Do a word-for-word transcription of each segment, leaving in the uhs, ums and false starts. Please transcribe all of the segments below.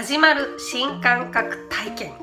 始まる新感覚体験。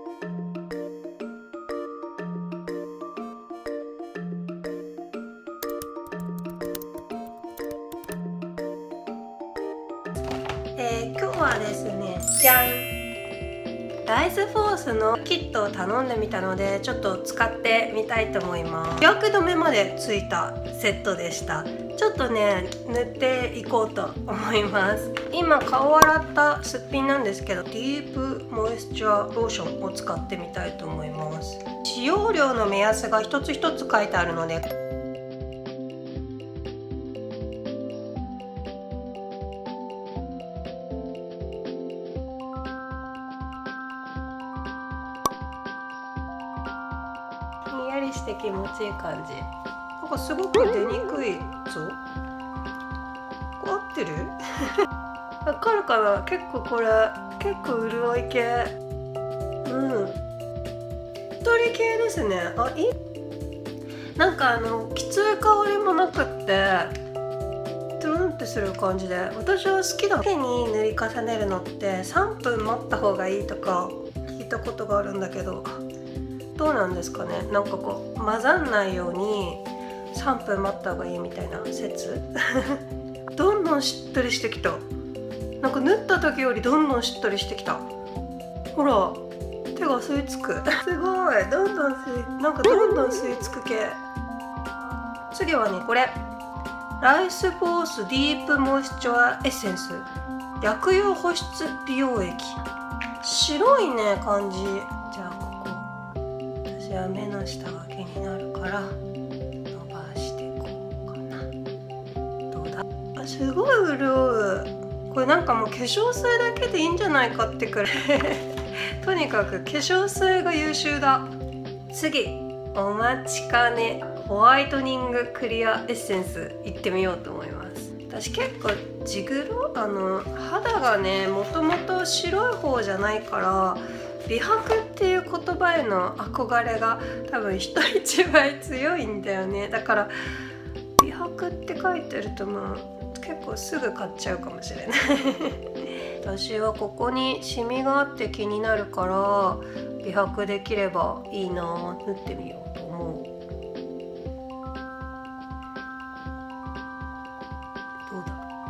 えー、今日はですね、じゃん、ライスフォースのキットを頼んでみたので、ちょっと使ってみたいと思います。日焼け止めまでついたセットでした。ちょっとね、塗っていこうと思います。今顔を洗ったすっぴんなんですけど、ディープモイスチャーローションを使ってみたいと思います。使用量の目安が一つ一つ書いてあるので、ひんやりして気持ちいい感じ。なんかすごく出にくいぞ。合ってる？わかるかな？結構これ結構潤い系。うん。しっとり系ですね。あ、いい。なんかあのきつい香りもなくってトゥルンってする感じで、私は好きだ。手に塗り重ねるのってさんぷん待った方がいいとか聞いたことがあるんだけど、どうなんですかね。なんかこう混ざんないようにさんぷん待った方がいいみたいな説どんどんしっとりしてきた。なんか塗った時よりどんどんしっとりしてきた。ほら手が吸い付くすごい、どんどん吸いなんかどんどん吸い付く系。次はね、これライスフォースディープモイスチャーエッセンス薬用保湿美容液。白いね感じ。じゃあここ、私は目の下が気になるから伸ばしていこうかな。どうだ？あ、すごい潤う。これなんかもう化粧水だけでいいんじゃないかってくらいとにかく化粧水が優秀だ。次、お待ちかねホワイトニングクリアエッセンスいってみようと思います。私結構地黒、あの肌がねもともと白い方じゃないから、美白っていう言葉への憧れが多分人一倍強いんだよね。だから美白って書いてるとまあ結構すぐ買っちゃうかもしれない私はここにシミがあって気になるから美白できればいいなぁ。塗ってみようと思う。どう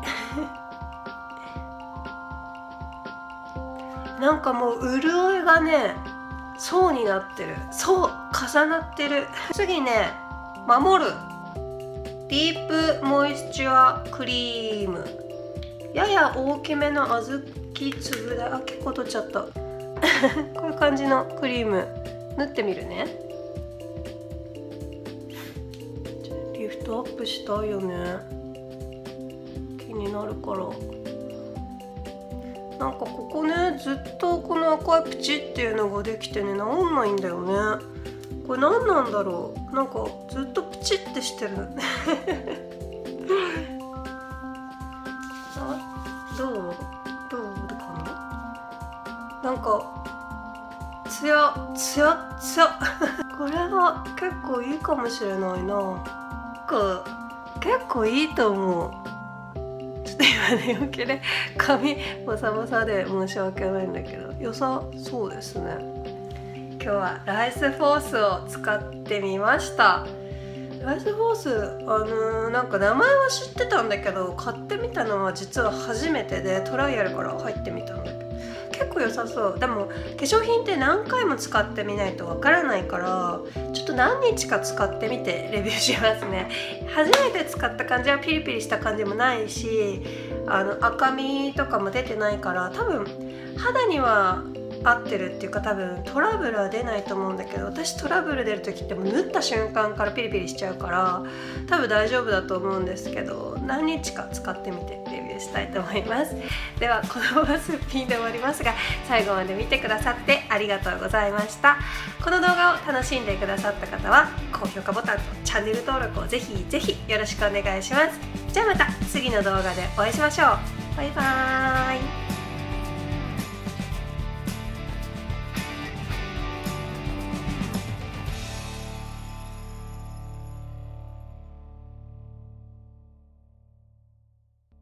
だなんかもう潤いがね層になってる。そう重なってる次ね、守るディープモイスチャークリーム。やや大きめの小豆粒だ。あ、結構取っちゃったこういう感じのクリーム塗ってみるね。リフトアップしたいよね、気になるから。なんかここね、ずっとこの赤いプチっていうのができてね、治んないんだよね。これ何なんだろう。なんかずっとプチってしてるあ、どうどうかな。なんかツヤツヤツヤこれは結構いいかもしれないな。結構いいと思う。ちょっと今ね、余計ね髪ボサボサで申し訳ないんだけど、良さそうですね。今日はライスフォースを使ってみました。ライスフォース、あのー、なんか名前は知ってたんだけど、買ってみたのは実は初めてで、トライアルから入ってみたんだけど結構良さそう。でも化粧品って何回も使ってみないとわからないから、ちょっと何日か使ってみてレビューしますね。初めて使った感じはピリピリした感じもないし、あの赤みとかも出てないから、多分肌には合ってるっていうか、多分トラブルは出ないと思うんだけど、私トラブル出る時ってもう縫った瞬間からピリピリしちゃうから多分大丈夫だと思うんですけど、何日か使ってみてレビューしたいと思います。ではこのまますっぴんで終わりますが、最後まで見てくださってありがとうございました。この動画を楽しんでくださった方は高評価ボタンとチャンネル登録をぜひぜひよろしくお願いします。じゃあまた次の動画でお会いしましょう。バイバーイ。